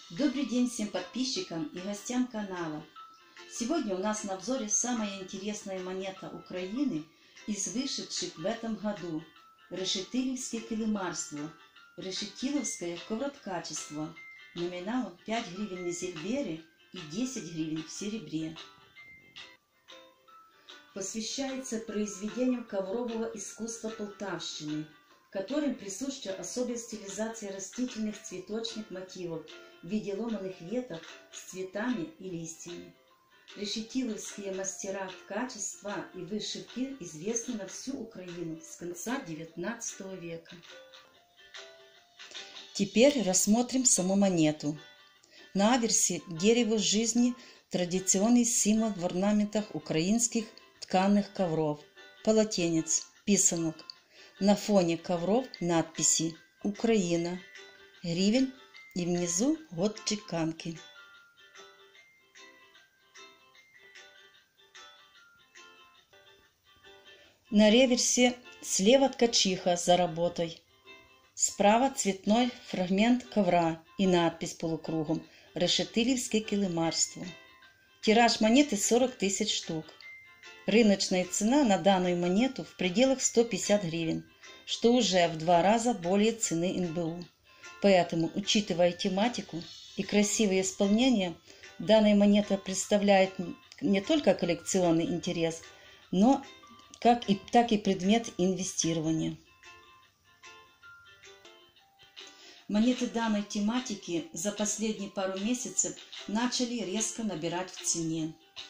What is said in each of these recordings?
Добрый день всем подписчикам и гостям канала. Сегодня у нас на обзоре самая интересная монета Украины из вышедших в этом году. Решетилівське килимарство, решетиловское ковроткачество, номиналом 5 гривен на зельбере и 10 гривен в серебре. Посвящается произведению коврового искусства Полтавщины, которым присуща особая стилизация растительных цветочных мотивов в виде ломаных веток с цветами и листьями. Решетиловские мастера ткачества и вышивки известны на всю Украину с конца XIX века. Теперь рассмотрим саму монету. На аверсе дерево жизни – традиционный символ в орнаментах украинских тканых ковров, полотенец, писанок. На фоне ковров надписи «Украина», гривен и внизу год чеканки. На реверсе слева ткачиха за работой, справа цветной фрагмент ковра и надпись полукругом «Решетилівське килимарство». Тираж монеты 40 тысяч штук. Рыночная цена на данную монету в пределах 150 гривен, что уже в 2 раза более цены НБУ. Поэтому, учитывая тематику и красивое исполнение, данная монета представляет не только коллекционный интерес, но так и предмет инвестирования. Монеты данной тематики за последние пару месяцев начали резко набирать в цене.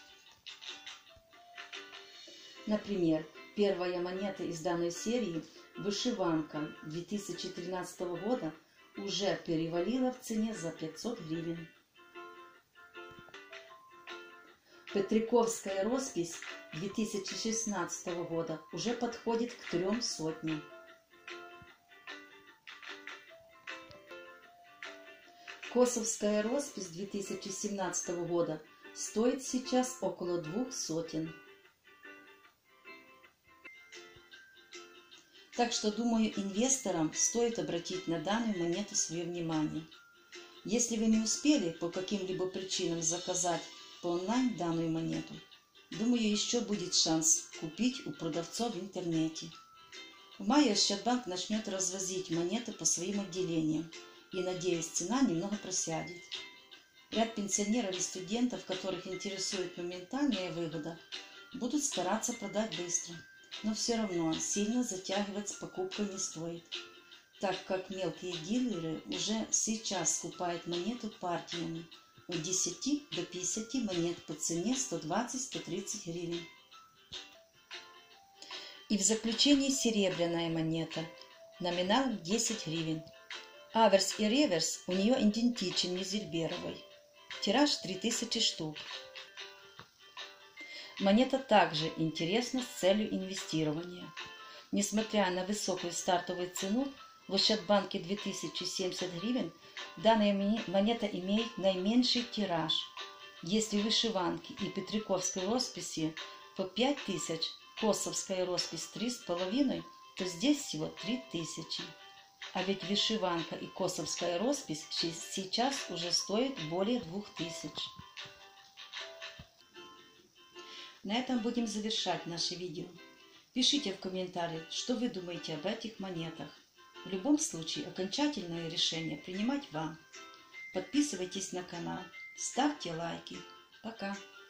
Например, первая монета из данной серии, вышиванка 2013 года, уже перевалила в цене за 500 гривен. Петриковская роспись 2016 года уже подходит к 300. Косовская роспись 2017 года стоит сейчас около 200. Так что, думаю, инвесторам стоит обратить на данную монету свое внимание. Если вы не успели по каким-либо причинам заказать по онлайн данную монету, думаю, еще будет шанс купить у продавцов в интернете. В мае Ощадбанк начнет развозить монеты по своим отделениям, и, надеюсь, цена немного просядет. Ряд пенсионеров и студентов, которых интересует моментальная выгода, будут стараться продать быстро. Но все равно сильно затягивать с покупкой не стоит, так как мелкие дилеры уже сейчас скупают монету партиями от 10 до 50 монет по цене 120-130 гривен. И в заключении серебряная монета, номинал 10 гривен. Аверс и реверс у нее идентичен Незельберовой. Тираж 3000 штук. Монета также интересна с целью инвестирования. Несмотря на высокую стартовую цену, в Ощадбанке 2070 гривен, данная монета имеет наименьший тираж. Если вышиванки и петриковской росписи по 5000, косовская роспись 3,5, то здесь всего 3000. А ведь вышиванка и косовская роспись сейчас уже стоят более 2000. На этом будем завершать наше видео. Пишите в комментариях, что вы думаете об этих монетах. В любом случае, окончательное решение принимать вам. Подписывайтесь на канал, ставьте лайки. Пока!